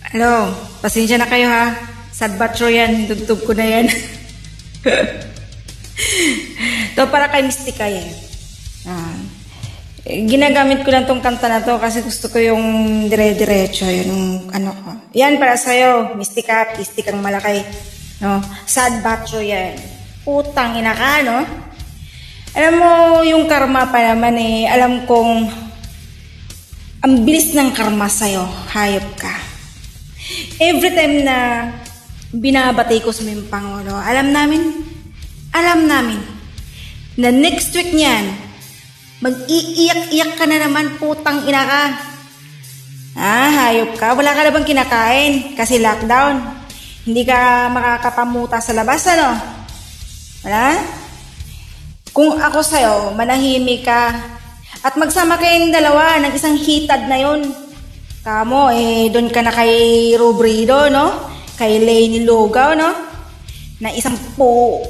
Hello, pasensya na kayo ha. Sad batro yan, dugtog ko na yan. To para kay Mystica yan. Ginagamit ko lang tong kanta na to kasi gusto ko yung dire-diretso, yung ano ko. Yan para sa'yo, Mystica, pistik ang malaki. No? Sad batro yan. Putang ina ka, no? Alam mo, yung karma pa naman alam kong ang bilis ng karma sa'yo, hayop ka. Every time na binabati ko sa mga Pangulo, alam namin na next week niyan, mag-iiyak-iyak ka na naman, putang ina ka. Hayop ka, wala ka na bang kinakain kasi lockdown. Hindi ka makakapamuta sa labas, ano? Wala? Kung ako sa'yo, manahimik ka at magsama kayong dalawa ng isang hitad na yon. Kamo, doon ka na kay Robredo, no? Kay Leni Lugaw, no? Na isang po.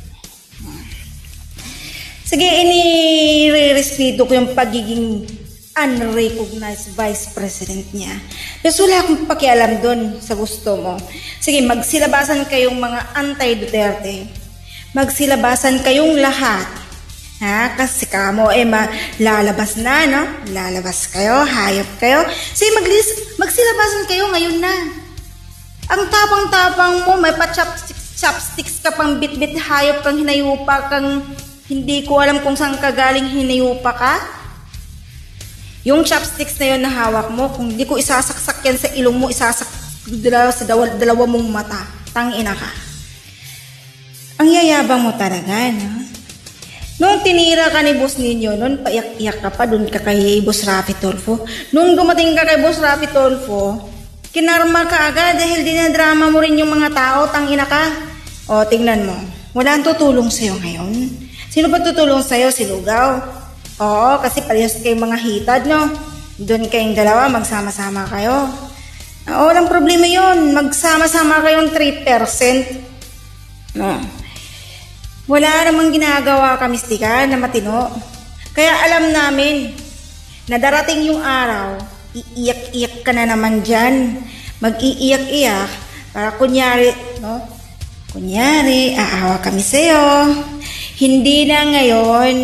Sige, inirespeto ko yung pagiging unrecognized vice president niya. Pero wala akong pakialam doon sa gusto mo. Sige, magsilabasan kayong mga anti-Duterte. Magsilabasan kayong lahat. Kasi kamo, lalabas na, no? Lalabas kayo, hayop kayo. Sige, magsilabasan kayo ngayon na. Ang tapang-tapang mo, may pa-chopsticks ka pang bit-bit, hayop kang hinayupa, kang hindi ko alam kung saan ka galing hinayupa ka. Yung chopsticks na yun na hawak mo, kung hindi ko isasaksak yan sa ilong mo, isasak sa dalawa mong mata. Tangina ka. Ang yayabang mo talaga, no? Nung tinira ka ni boss ninyo, nun paiyak-iyak ka pa, dun ka kay boss Rafi Tulfo. Nung dumating ka kay boss Rafi Tulfo, kinarma ka agad dahil dinadrama mo rin yung mga tao, tangina ka. O, tingnan mo, wala ang tutulong sa'yo ngayon. Sino ba tutulong sa'yo? Si Lugaw? Oo, kasi parehas kayong mga hitad, no? Doon kayong dalawa, magsama-sama kayo. Walang problema yun. Magsama-sama kayong 3%. No. Wala namang ginagawa ka, Mystica, na matino. Kaya alam namin na darating yung araw, iiyak-iyak ka na naman dyan. Mag-iiyak-iyak para kunyari, no? Kunyari, aawa kami sa'yo. Hindi na ngayon.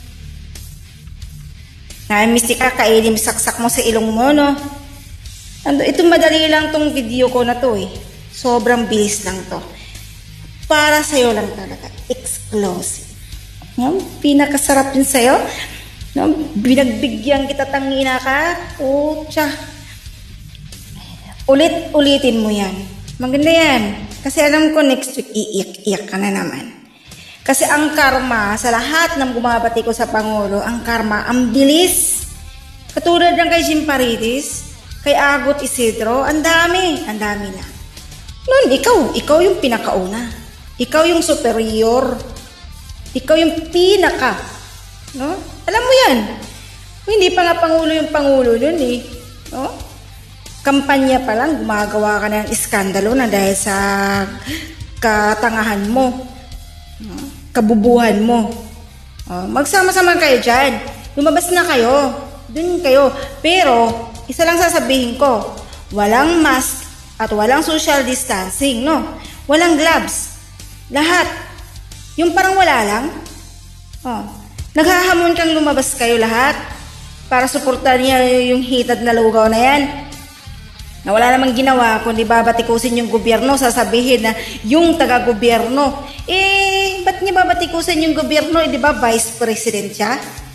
Mystica, kainin saksak mo sa ilong mo, no? Ito madali lang tong video ko na to, Sobrang bilis lang to. Para sa'yo lang talaga. Exclusive. No? Pinakasarap yun sa'yo. No? Binagbigyan kita, tangina ka. Tsa. Ulit-ulitin mo yan. Maganda yan. Kasi alam ko next week iiyak-iyak ka na naman. Kasi ang karma, sa lahat ng bumabati ko sa Pangulo, ang karma, ang bilis. Katulad ng kay Jim Paredes, kay Agot Isidro, ang dami na. Noon, ikaw yung pinakauna. Ikaw yung superior. Ikaw yung pinaka. No? Alam mo yan. Hindi pa nga Pangulo yung Pangulo nun, No? Kampanya pa lang, gumagawa ka na ng iskandalo na dahil sa katangahan mo. No? Kabubuhan mo. Magsama-sama kayo dyan. Lumabas na kayo. Dun kayo. Pero, isa lang sasabihin ko, walang mask at walang social distancing, no? Walang gloves. Lahat. Yung parang wala lang. Naghahamon kang lumabas kayo lahat para suportahan niya yung hitad na Lugaw na yan. Na wala namang ginawa kundi babatikusin yung gobyerno, sasabihin na yung taga-gobyerno. Ba't niya babatikusin yung gobyerno? Di ba vice president siya?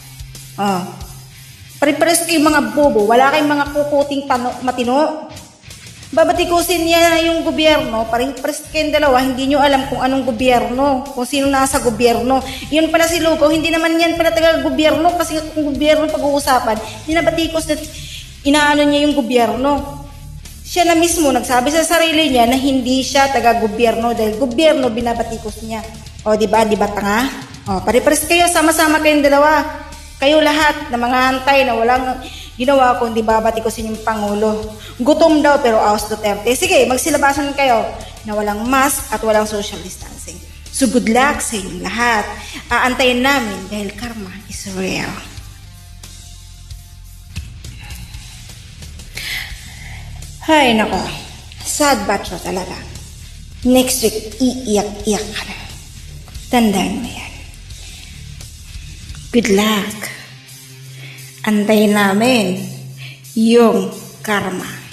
Pare-pares kayong mga bobo. Wala kayong mga kukuting matino. Babatikusin niya yung gobyerno, pares kayong dalawa, hindi nyo alam kung anong gobyerno, kung sino nasa gobyerno. Yun pala si Lugaw, hindi naman yan pala taga-gobyerno, kasi kung gobyerno pag-uusapan, dinabatikos na inaano niya yung gobyerno. Siya na mismo nagsabi sa sarili niya na hindi siya taga-gobyerno dahil gobyerno binabatikos niya. Diba tanga? Pare-pares kayo, sama-sama kayong dalawa. Kayo lahat na mga hantay na walang ginawa kundi babatikusin yung Pangulo. Gutom daw pero aos Duterte. Sige, magsilabasan kayo na walang mask at walang social distancing. So good luck sa inyong lahat. Aantayin namin dahil karma is real. Hay nako. sad but true talaga. Next week, iiyak-iyak ka na. Tandaan mo yan. Good luck. Antayin namin yung karma.